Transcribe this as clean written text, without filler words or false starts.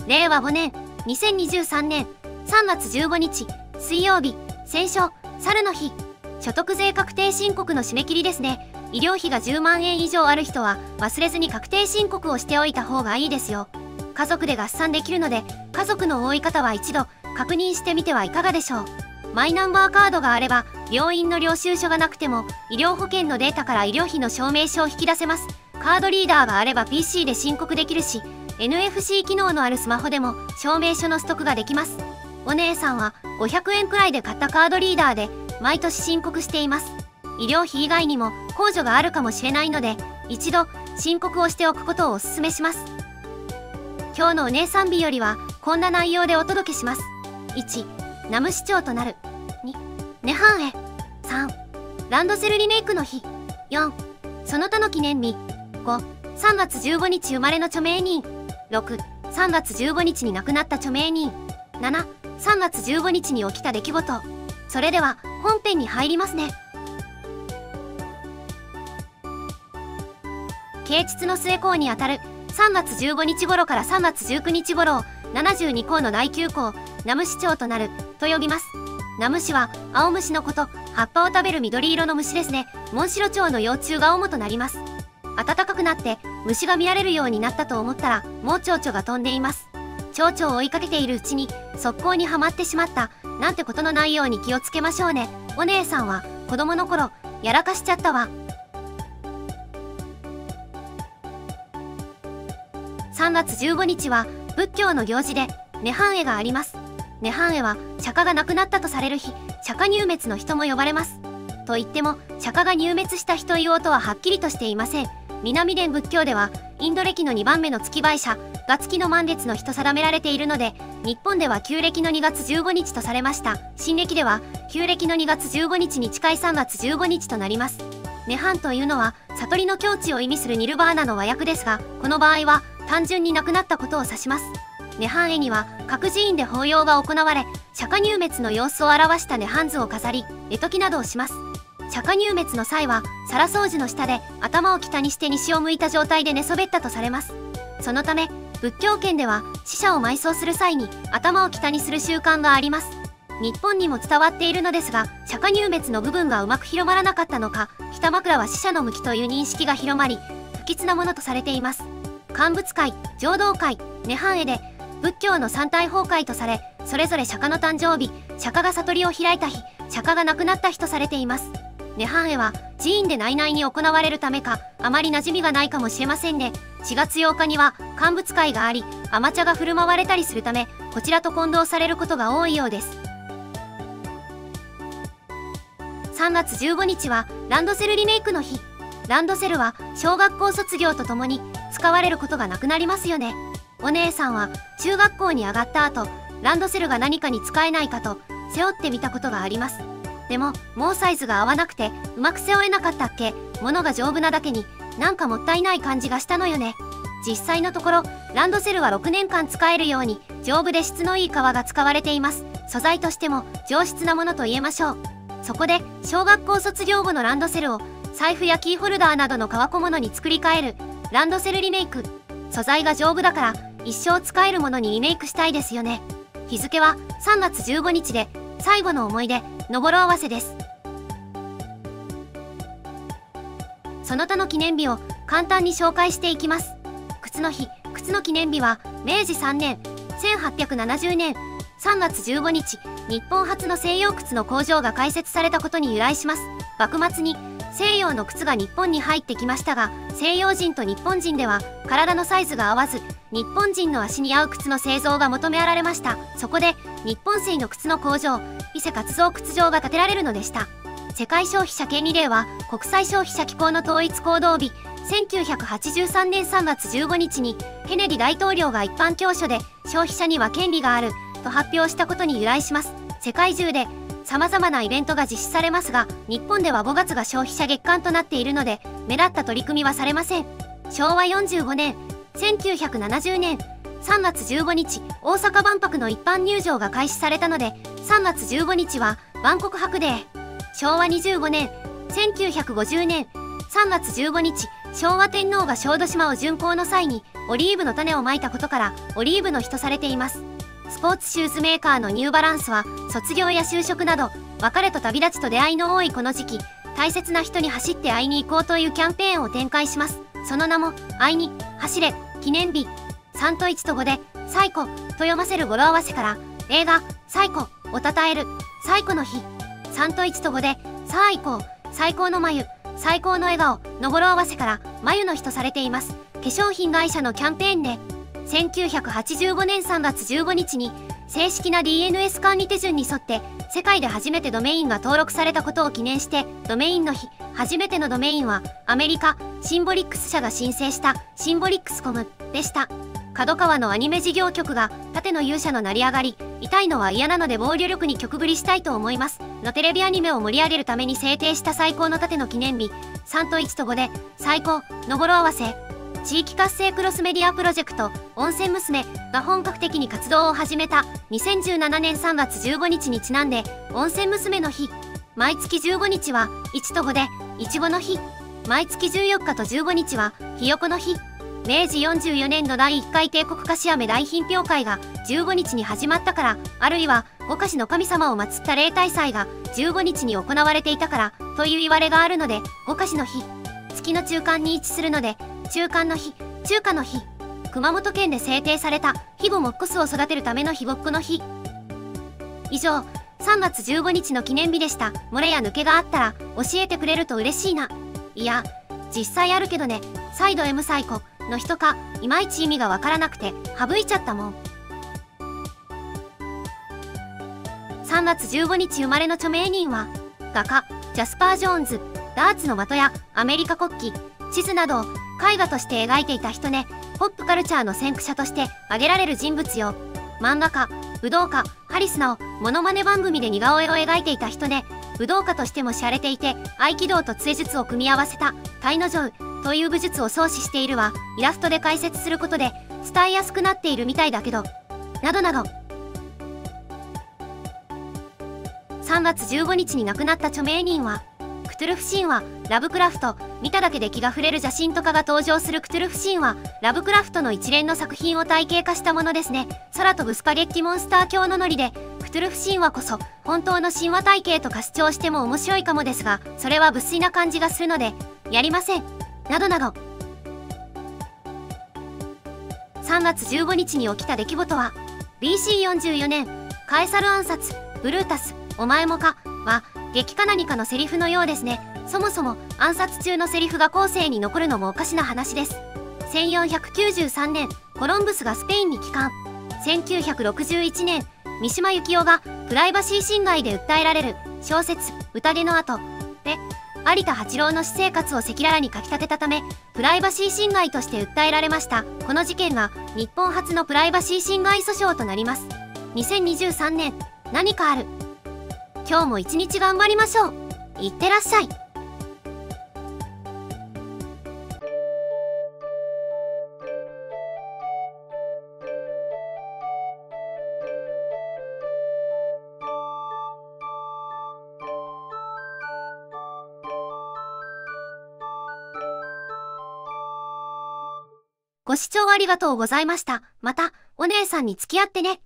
令和5年2023年3月15日水曜日、戦勝猿の日。所得税確定申告の締め切りですね。医療費が10万円以上ある人は忘れずに確定申告をしておいた方がいいですよ。家族で合算できるので、家族の多い方は一度確認してみてはいかがでしょう。マイナンバーカードがあれば病院の領収書がなくても医療保険のデータから医療費の証明書を引き出せます。カードリーダーがあれば PC で申告できるし、 NFC 機能のあるスマホでも証明書のストックができます。お姉さんは500円くらいで買ったカードリーダーで毎年申告しています。医療費以外にも控除があるかもしれないので、一度申告をしておくことをお勧めします。今日のお姉さん日和はこんな内容でお届けします。1、ナム市長となる。2、ネハンエ。3、ランドセルリメイクの日。4、その他の記念日。5、3月15日生まれの著名人。6、3月15日に亡くなった著名人。7、3月15日に起きた出来事。それでは本編に入りますね。啓蟄の末項にあたる3月15日頃から3月19日頃を72項の第9項、ナムシチョウとなると呼びます。ナムシは青虫のこと、葉っぱを食べる緑色の虫ですね。モンシロチョウの幼虫が主となります。暖かくなって虫が見られるようになったと思ったら、もう蝶々が飛んでいます。蝶々を追いかけているうちに側溝にはまってしまったなんてことのないように気をつけましょうね。お姉さんは子供の頃やらかしちゃったわ。3月15日は仏教の行事で涅槃会があります。涅槃会は釈迦が亡くなったとされる日、釈迦入滅の人も呼ばれます。と言っても釈迦が入滅した日と言おうとははっきりとしていません。南伝仏教ではインド暦の2番目の月売者が月の満月の日と定められているので、日本では旧暦の2月15日とされました。新暦では旧暦の2月15日に近い3月15日となります。涅槃というのは悟りの境地を意味するニルバーナの和訳ですが、この場合は単純に亡くなったことを指します。涅槃会には各寺院で法要が行われ、釈迦入滅の様子を表した涅槃図を飾り、絵解きなどをします。釈迦入滅の際は皿掃除の下で頭を北にして西を向いた状態で寝そべったとされます。そのため仏教圏では死者を埋葬する際に頭を北にする習慣があります。日本にも伝わっているのですが、釈迦入滅の部分がうまく広まらなかったのか、北枕は死者の向きという認識が広まり、不吉なものとされています。乾物会、浄土会、涅槃会で仏教の三大法会とされ、それぞれ釈迦の誕生日、釈迦が悟りを開いた日、釈迦が亡くなった日とされています。涅槃会は寺院で内々に行われるためか、あまり馴染みがないかもしれませんね。4月8日には乾物会があり、甘茶が振る舞われたりするため、こちらと混同されることが多いようです。3月15日はランドセルリメイクの日。ランドセルは小学校卒業とともに使われることがなくなりますよね。お姉さんは中学校に上がった後、ランドセルが何かに使えないかと背負ってみたことがあります。でももうサイズが合わなくてうまく背負えなかったっけ。物が丈夫なだけになんかもったいない感じがしたのよね。実際のところランドセルは6年間使えるように丈夫で質のいい革が使われています。素材としても上質なものと言えましょう。そこで小学校卒業後のランドセルを財布やキーホルダーなどの革小物に作り変えるランドセルリメイク。素材が丈夫だから一生使えるものにリメイクしたいですよね。日付は3月15日で最後の思い出の語呂合わせです。その他の記念日を簡単に紹介していきます。靴の日。靴の記念日は明治3年1870年3月15日、日本初の西洋靴の工場が開設されたことに由来します。幕末に西洋の靴が日本に入ってきましたが、西洋人と日本人では体のサイズが合わず、日本人の足に合う靴の製造が求められました。そこで日本製の靴の工場、伊勢活造靴場が建てられるのでした。世界消費者権利令は国際消費者機構の統一行動日1983年3月15日にケネディ大統領が一般教書で消費者には権利があると発表したことに由来します。世界中で様々なイベントが実施されますが、日本では5月が消費者月間となっているので目立った取り組みはされません。昭和45年1970年3月15日、大阪万博の一般入場が開始されたので3月15日は万国博デー。昭和25年1950年3月15日、 昭和天皇が小豆島を巡行の際にオリーブの種をまいたことからオリーブの日とされています。スポーツシューズメーカーのニューバランスは卒業や就職など別れと旅立ちと出会いの多いこの時期、大切な人に走って会いに行こうというキャンペーンを展開します。その名も会いに走れ記念日。3と1と5で最古と読ませる語呂合わせから映画最古を称える最古の日。3と1と5で最高最高の眉最高の笑顔の語呂合わせから眉の日とされています。化粧品会社のキャンペーンで1985年3月15日に正式な DNS 管理手順に沿って世界で初めてドメインが登録されたことを記念してドメインの日。初めてのドメインはアメリカシンボリックス社が申請したシンボリックスコムでした。角川のアニメ事業局が盾の勇者の成り上がり痛いのは嫌なので防御力に曲振りしたいと思いますのテレビアニメを盛り上げるために制定した最高の盾の記念日。3と1と5で最高の語呂合わせ。地域活性クロスメディアプロジェクト温泉娘が本格的に活動を始めた2017年3月15日にちなんで温泉娘の日。毎月15日は1と5でいちごの日。毎月14日と15日はひよこの日。明治44年度第1回帝国菓子飴大品評会が15日に始まったから、あるいはお菓子の神様を祀った例大祭が15日に行われていたからという言われがあるのでお菓子の日。月の中間に位置するので中間の日中華の日。熊本県で制定された肥後モックスを育てるための肥後っ子の日。以上3月15日の記念日でした。漏れや抜けがあったら教えてくれると嬉しいな。いや実際あるけどね。再度 M 最古の人かいまいち意味がわからなくて省いちゃったもん。3月15日生まれの著名人は画家ジャスパー・ジョーンズ。ダーツの的やアメリカ国旗地図などを絵画として描いていた人ね。ポップカルチャーの先駆者として挙げられる人物よ。漫画家武道家ハリスナをモノマネ番組で似顔絵を描いていた人ね。武道家としても知られていて合気道と杖術を組み合わせたタイノジョウという武術を創始しているわ。イラストで解説することで伝えやすくなっているみたいだけどなどなど。3月15日に亡くなった著名人はクトゥルフ神話ラブクラフト。見ただけで気が触れる邪神とかが登場するクトゥルフ神話ラブクラフトの一連の作品を体系化したものですね。空飛ぶスパゲッティモンスター教のノリでクトゥルフ神話こそ本当の神話体系とか主張しても面白いかもですが、それは無粋な感じがするのでやりませんなどなど。3月15日に起きた出来事は BC44 年カエサル暗殺ブルータスお前もかは劇か何かのセリフのようですね。そもそも暗殺中のセリフが後世に残るのもおかしな話です。1493年コロンブスがスペインに帰還。1961年三島由紀夫がプライバシー侵害で訴えられる小説「宴の後」で有田八郎の私生活を赤裸々に書き立てたためプライバシー侵害として訴えられました。この事件が日本初のプライバシー侵害訴訟となります。2023年何かある。今日も一日頑張りましょう。いってらっしゃい。ご視聴ありがとうございました。またお姉さんに付き合ってね。